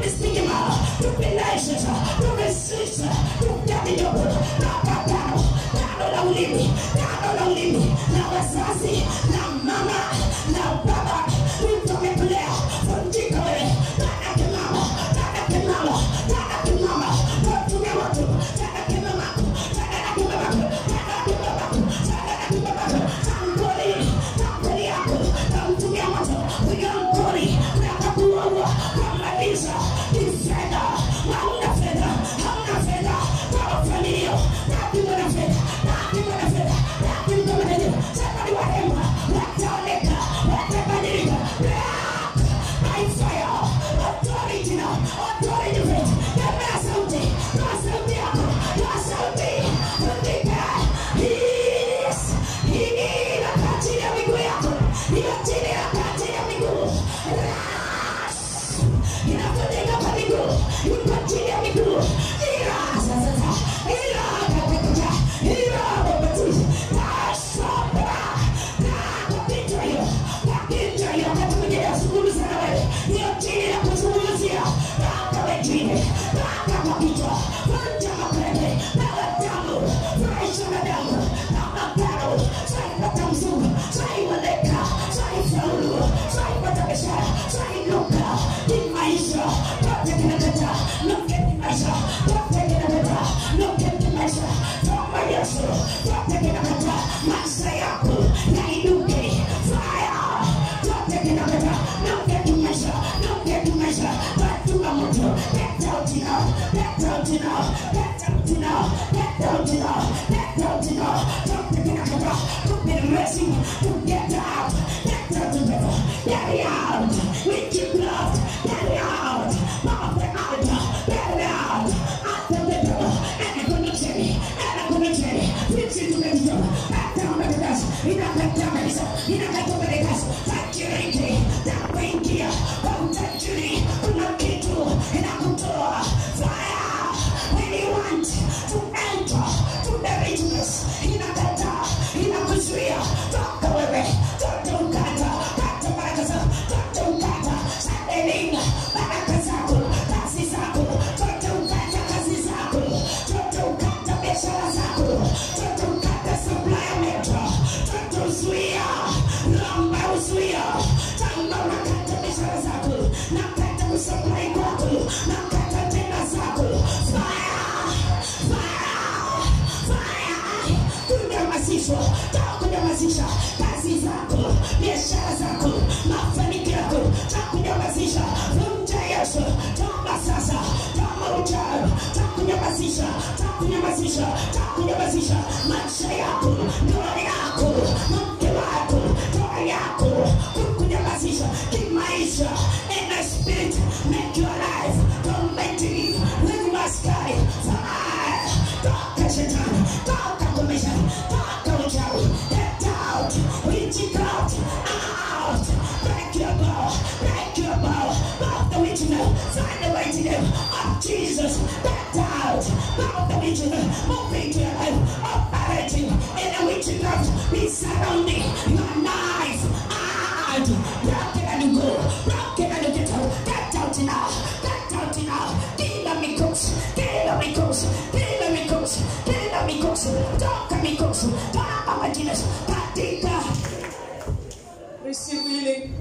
Receive healing.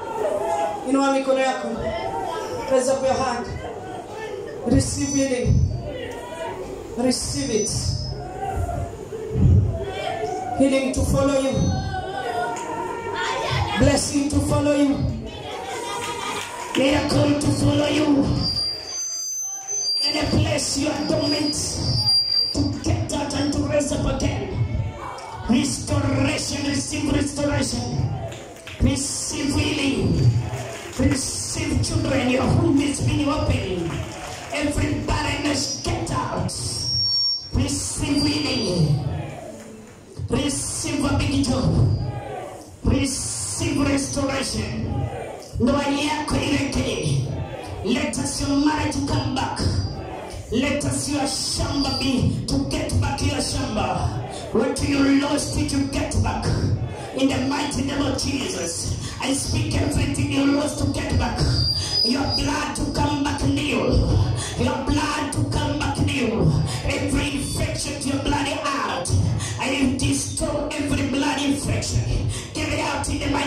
Inua mikono yako. Raise up your hand. Receive healing. Receive it. Healing to follow you. Blessing to follow you. Miracle to follow you. Any place you are dormant, to get out and to raise up again. Restoration, receive restoration. Receive healing. Receive children. Your womb is being opened. Every barrenness, get out. Receive healing. Receive a big job. Receive restoration. Ndoa yako irejee. Let us your marriage to come back. Let us your shamba be to get back your shamba. What you lost it you get back. In the mighty name of Jesus, I speak everything you lost to get back. Your blood to come back.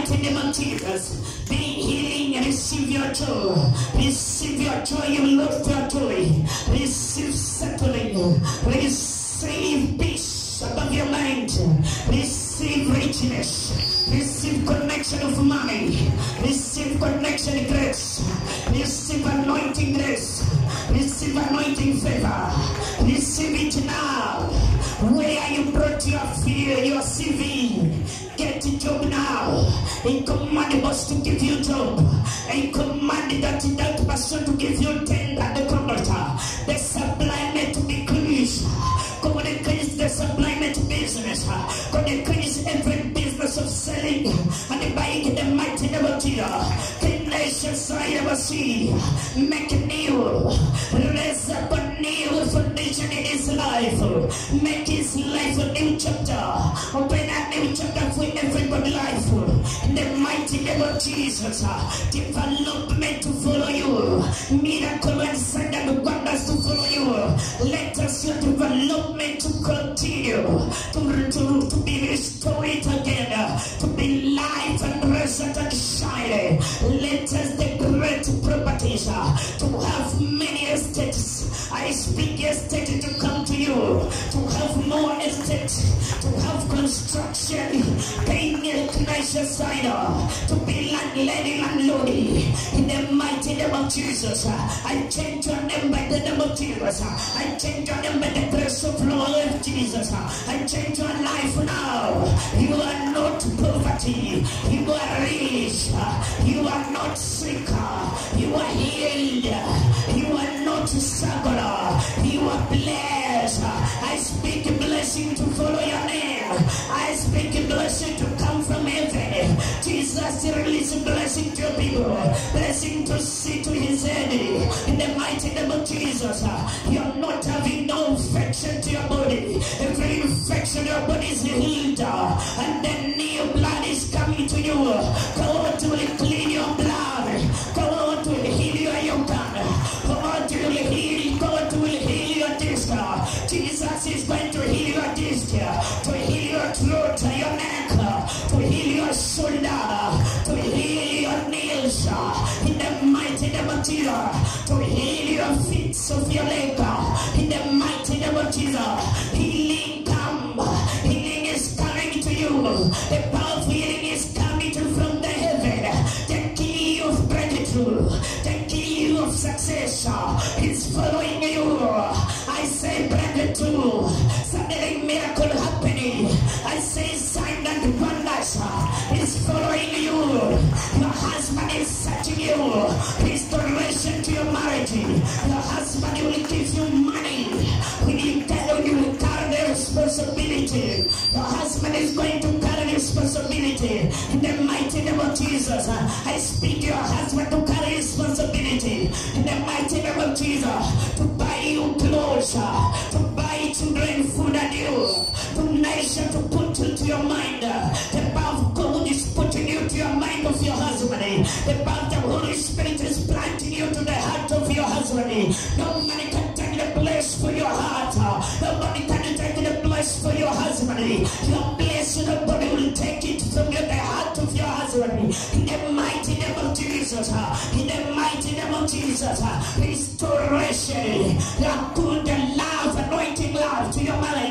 mighty name of Jesus. Be healing and receive your joy. Receive your joy, you love your joy. Receive settling. Receive peace above your mind. Receive richness. Receive connection of money. Receive connection grace. Receive anointing grace. Receive anointing favor. Receive it now. Where you brought your CV, get a job now. I command the boss to give you a job. I command that person to give you 10 at the computer. The supply meant to be increased. God increase the supply meant business. God increase every business of selling and buying the mighty name of Jesus. The nations I ever see. Make a new. Raise up a new foundation in his life. Make his life a new chapter. Open a new chapter for everybody's life. In the mighty name of Jesus. Development to follow you. Miracle and signs and wonders to follow you. Let us your development to continue. To be restored again. To be light and radiant and shine. Let us the great properties. To have many estates. I speak estate to come to you. To have more estate. To have construction. Paying a commercial side. To be landlady, landlordy. In the mighty name of Jesus. I change your name by the name of Jesus. I change your name by the grace of Lord of Jesus. I change your life now. You are not poverty. You are rich. You are not sick. You are healed. You are not struggler. You are blessed. I speak a blessing to follow your name. I speak a blessing to come from heaven. Jesus release a blessing to your people. Blessing to see to his head. In the mighty name of Jesus. You are not having no infection to your body. Every infection in your body is healed. And then new blood is coming to you. God will clean your blood. God will heal your organ. God will heal. God will heal your disc. Jesus is going to heal your disc. To heal your throat, your neck. To heal your shoulder. To heal your nails. In the mighty name of Jesus. To heal your feet of your leg. In the mighty name of Jesus. Healing come. Healing is coming to you. The power of healing is coming to from the heaven. The key of breakthrough. The key of success is following you. I say breakthrough. Suddenly miracle happening. I say sign and wonders is following you. Your husband is searching you. Restoration to your marriage. Your husband will give you money. When you tell you will carry the responsibility. Your husband is going to carry the responsibility. In the mighty name of Jesus, I speak to your husband to carry responsibility. In the mighty name of Jesus, to buy you clothes, to buy children food and you, to nation to put into your mind. The power of God is putting you to your mind of your husband. The power of the Holy Spirit is planting you to the heart of your husband. No man can take the place for your heart. Nobody can take the place for your husband. Your place, nobody will take it from the heart of your husband. In the mighty name of Jesus. In the mighty name of Jesus. Restoration. Your good and love, anointing love to your marriage.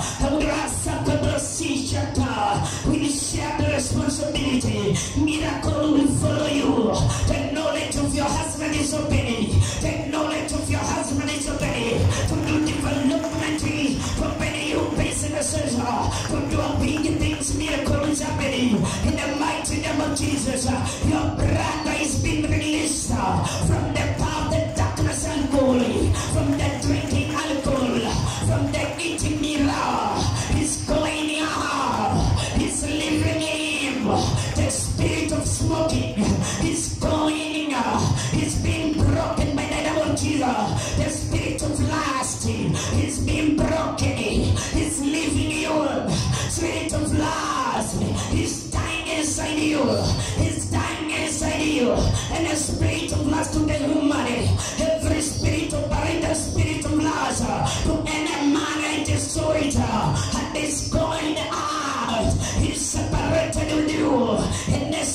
We share the responsibility. Miracle will follow you. The knowledge of your husband is opening. The knowledge of your husband is opening. To do development, to many new businesses, to do big things, miracle is happening. In the mighty name of Jesus, your brother is being released from the power of the darkness and glory, from the drinking alcohol, from the eating mirror. He's going out. He's leaving him. The spirit of smoking is going. He's being broken by the name of Jesus. The spirit of lust is being broken. He's leaving you. Spirit of lust is dying inside you. He's dying inside you. And the spirit of lust to the human. Every spirit of the spirit of lust to any man and destroy it. And it's going out. He's separated with you. And the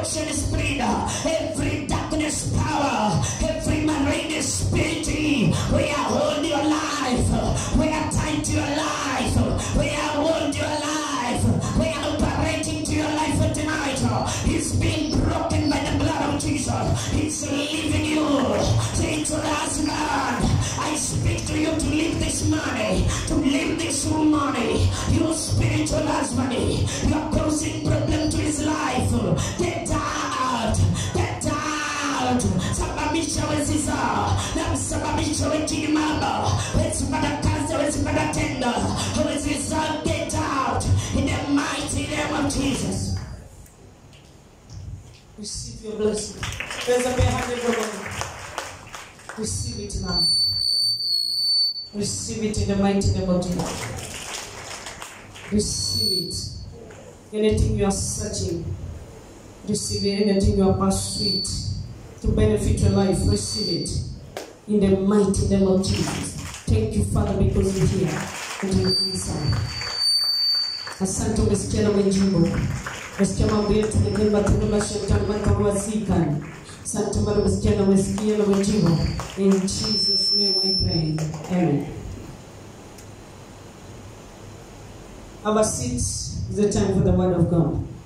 destruction spirit, every darkness power, every marine spirit, we are holding your life, we are tied to your life, we are holding your life, we are operating to your life tonight. It's being broken by the blood of Jesus. It's leaving you. Say to the husband, I speak to you to leave this money, to leave this money. Your spiritual husband, you are causing problem to his life. Get out, get out. Sababisha wezisa, na sababisha wetini mama, wezipata kazi, wezipata tenda, wezisa, get out in the mighty name of Jesus. Receive your blessing. There's a behind everyone. Receive it now. Receive it in the mighty name of Jesus. Receive it. Anything you are searching, receive it. Anything you are pursuing to benefit your life, receive it in the mighty name of Jesus. Thank you, Father, because you're here and you answer. Asante umesikia na mwenjimbo. Umesikia mambo yetu nimemba tunuma shetani matawazika. Asante Bwana umesikia na mwenjimbo. In Jesus' name I pray. Amen. Have a seat. It's the time for the word of God.